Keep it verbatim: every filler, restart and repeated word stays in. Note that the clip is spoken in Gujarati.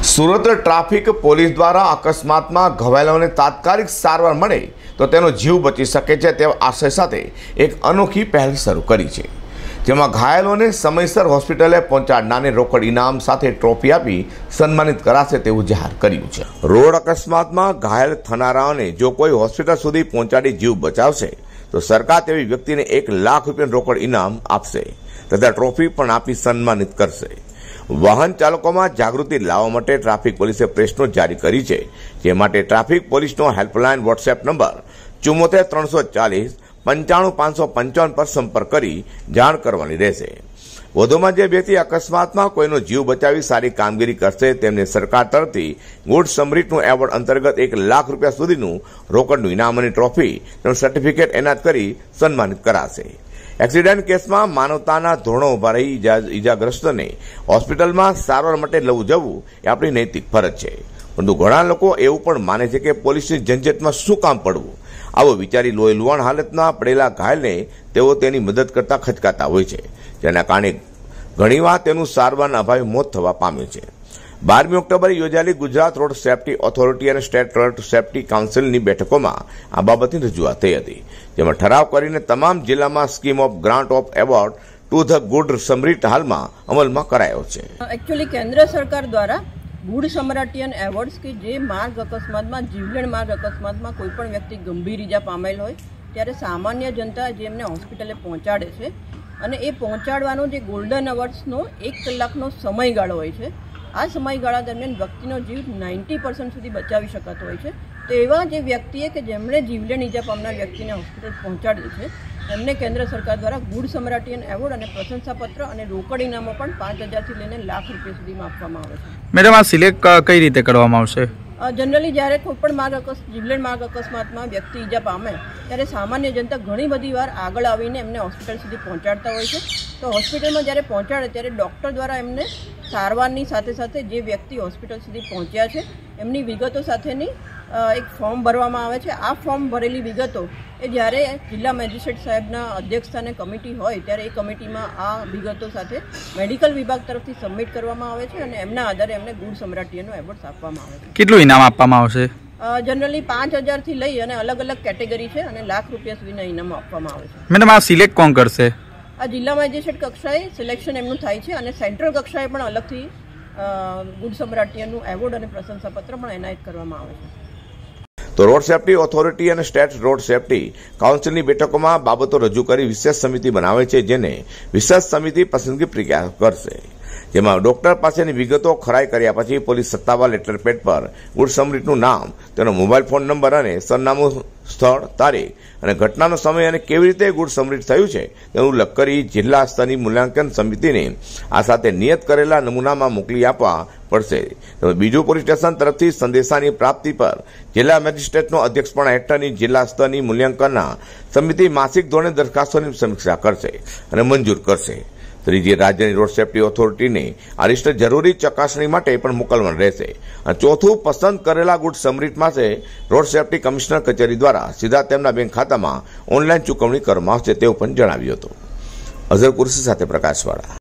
સુરત ટ્રાફિક પોલીસ દ્વારા અકસ્માતમાં ઘવાયેલાઓને તાત્કાલિક સારવાર મળે તો તેનો જીવ બચી શકે છે તેવા આશય સાથે એક અનોખી પહેલ શરૂ કરી છે, જેમાં ઘાયલોને સમયસર હોસ્પિટલે પહોંચાડનારને રોકડ ઇનામ સાથે ટ્રોફી આપી સન્માનિત કરાશે તેવું જાહેર કર્યું છે। રોડ અકસ્માતમાં ઘાયલ થનારાઓને જો કોઈ હોસ્પિટલ સુધી પહોંચાડી જીવ બચાવશે તો સરકાર તેવી વ્યક્તિને એક લાખ રૂપિયાનું રોકડ ઇનામ આપશે તથા ટ્રોફી પણ આપી સન્માનિત કરશે। વાહન ચાલકોમાં જાગૃતિ લાવવા માટે ટ્રાફિક પોલીસે પ્રેસ નોટ જારી કરી છે, જે માટે ટ્રાફિક પોલીસનો હેલ્પલાઇન વોટ્સએપ નંબર ચુમ્મોતેર ત્રણસો ચાલીસ પંચાણું પાંચસો પંચાવન પર સંપર્ક કરી જાણ કરવાની રહેશે। વધુમાં જે વ્યક્તિ અકસ્માતમાં કોઈનો જીવ બચાવી સારી કામગીરી કરશે તેમને સરકાર તરફથી ગુડ સમરીટનું એવોર્ડ અંતર્ગત એક લાખ રૂપિયા સુધીનું રોકડનું ઇનામ અને ટ્રોફી તેનું સર્ટિફિકેટ એનાયત કરી સન્માનિત કરાશે। એક્સિડન્ટ કેસમાં માનવતાના ધોરણો ઉભા રહી ઇજાગ્રસ્તને હોસ્પિટલમાં સારવાર માટે લવું જવું એ આપણી નૈતિક ફરજ છે, પરંતુ ઘણા લોકો એવું પણ માને છે કે પોલીસની ઝંઝટમાં શું કામ પડવું। આવો વિચારી લોહી લુહાણ હાલતમાં પડેલા ઘાયલને તેઓ તેની મદદ કરતા ખચકાતા હોય છે, જેના કારણે ઘણીવાર તેનું સારવારના અભાવે મોત થવા પામ્યું છે। બારમી ઓક્ટોબરે યોજાયેલી ગુજરાત રોડ સેફટી ઓથોરિટી અને સ્ટેટ રોડ સેફટી કાઉન્સિલની બેઠકોમાં આ બાબતની રજૂઆત થઈ હતી, જેમાં ઠરાવ કરીને તમામ જિલ્લામાં scheme of grant of award to the good samaritan હાલમાં અમલમાં કરાયો છે। एक्चुअली केंद्र सरकार द्वारा गुड समराटियन एवॉर्ड्स के जे मार्ग अकस्मात में जीवलेण मार्ग अकस्मात में कोईपण व्यक्ति गंभीर ईजा पामेल होय त्यारे सामान्य जनता जेमने होस्पिटले पहोंचाडे छे अने ए पहोंचाडवानो जे गोल्डन अवॉर्ड्सनो एक कलाकनो समयगाळो होय छे। आ समयगाळा दरमियान व्यक्तिनो जीव नाइंटी पर्सेंट सुधी बचावी शकातो होय छे। तो एवा जे व्यक्तिए के जेमणे जीवलेण ईजा पामनार व्यक्तिने होस्पिटल पहोंचाडेल छे તેમને કેન્દ્ર સરકાર દ્વારા ગુડ સમરાટિયન એવોર્ડ અને પ્રશંસાપત્ર અને રોકડ ઇનામો પણ પાંચ હજારથી લઈને લાખ રૂપિયા સુધીમાં આપવામાં આવે છે। મેડમ, આ સિલેક્ટ કઈ રીતે કરવામાં આવશે? જનરલી જ્યારે કોઈ પણ માર્ગ અકસ્માત જીવલેણ માર્ગ અકસ્માતમાં વ્યક્તિ ઈજા પામે ત્યારે સામાન્ય જનતા ઘણી બધી વાર આગળ આવીને એમને હોસ્પિટલ સુધી પહોંચાડતા હોય છે। તો હોસ્પિટલમાં જ્યારે પહોંચાડે ત્યારે ડૉક્ટર દ્વારા એમને સારવારની સાથે સાથે જે વ્યક્તિ હોસ્પિટલ સુધી પહોંચ્યા છે એમની વિગતો સાથેની એક ફોર્મ ભરવામાં આવે છે। આ ફોર્મ ભરેલી વિગતો એ જ્યારે જિલ્લા મેજિસ્ટ્રેટ સાહેબના અધ્યક્ષસ્થાને કમિટી હોય ત્યારે એ કમિટીમાં આ વિગતો સાથે મેડિકલ વિભાગ તરફથી સબમિટ કરવામાં આવે છે અને એમના આધારે એમને ગુડ સમરાટિયનનો એવોર્ડ આપવામાં આવે છે। કેટલું ઇનામ આપવામાં આવશે? જનરલી પાંચ હજારથી લઈ અને અલગ અલગ કેટેગરી છે અને લાખ રૂપિયા સુધીના ઇનામો આપવામાં આવે છે। મેડમ, આ સિલેક્ટ કોણ કરશે? આ જિલ્લા મેજિસ્ટ્રેટ કક્ષાએ સિલેક્શન એમનું થાય છે અને સેન્ટ્રલ કક્ષાએ પણ અલગથી ગુડ સમરાટિયનનું એવોર્ડ અને પ્રશંસાપત્ર પણ એનાયત કરવામાં આવે છે। તો રોડ સેફટી ઓથોરિટી અને સ્ટેટ રોડ સેફટી કાઉન્સિલની બેઠકોમાં બાબતો રજૂ કરી વિશેષ સમિતિ બનાવે છે, જેને વિશેષ સમિતિ પસંદગી પ્રક્રિયા કરશે, જેમાં ડોક્ટર પાસેની વિગતો ખરાઈ કર્યા પછી પોલીસ સત્તાવાર લેટર પેડ પર ગુડ સમરીટનું નામ, તેનો મોબાઈલ ફોન નંબર અને સરનામું, સ્થળ, તારીખ અને ઘટનાનો સમય અને કેવી રીતે ગુડ સમરીટ થયું છે તેનું ઉલ્લેખ કરી જિલ્લા સ્તરની મૂલ્યાંકન સમિતિને આ સાથે નિયત કરેલા નમૂનામાં મોકલી આપવા પડશે। બીજું, પોલીસ સ્ટેશન તરફથી સંદેશાની પ્રાપ્તિ પર જિલ્લા મેજિસ્ટ્રેટનો અધ્યક્ષપણા હેઠળની જિલ્લા સ્તરની મૂલ્યાંકનના સમિતિ માસિક ધોરણે દરખાસ્તોની સમીક્ષા કરશે અને મંજૂર કરશે। ત્રીજી, રાજ્યની રોડ સેફટી ઓથોરિટીને આ લિસ્ટ જરૂરી ચકાસણી માટે પણ મોકલવાનું રહેશે। અને ચોથું, પસંદ કરેલા ગુડ સમરીટ માટે રોડ સેફટી કમિશનર કચેરી દ્વારા સીધા તેમના બેંક ખાતામાં ઓનલાઈન ચૂકવણી કરવામાં આવશે તેવું પણ જણાવ્યું હતું। અઝર કુર્સી સાથે પ્રકાશવાળા।